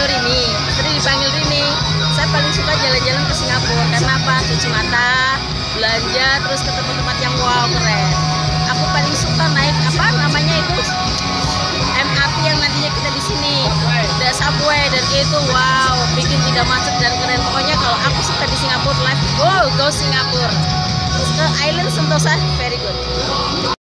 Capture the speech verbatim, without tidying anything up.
Rini, sering dipanggil Rini. Saya paling suka jalan-jalan ke Singapura karena apa? Cuci mata, belanja, terus ke tempat-tempat yang wow keren. Aku paling suka naik apa namanya itu M R T yang nantinya kita di sini, ada subway dan itu wow, bikin tidak macet dan keren. Pokoknya kalau aku suka di Singapura life, go go Singapura. Terus ke Island Sentosa, very good.